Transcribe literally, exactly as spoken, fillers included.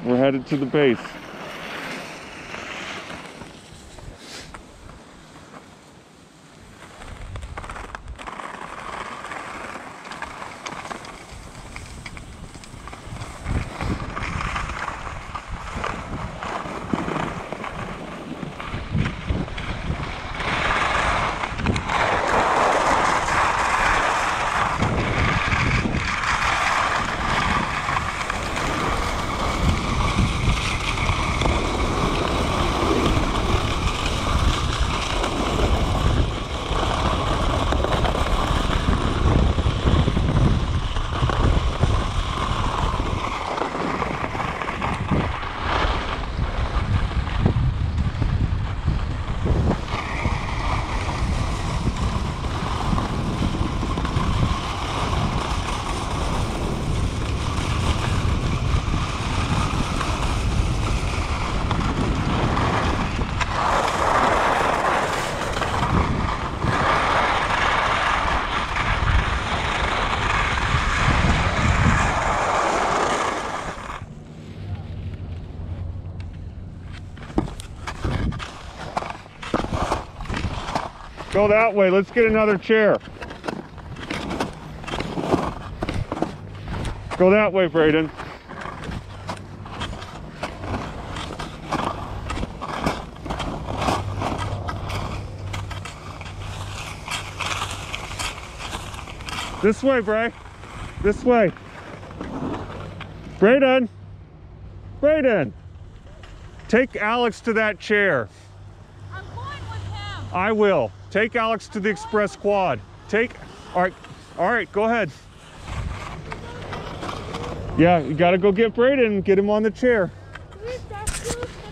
We're headed to the base. Go that way. Let's get another chair. Go that way, Braden. This way, Bray. This way. Braden. Braden. Take Alex to that chair. I'm going with him. I will. Take Alex to the express quad. Take, all right, all right, go ahead. Yeah, you gotta go get Braden and get him on the chair. Where's that food?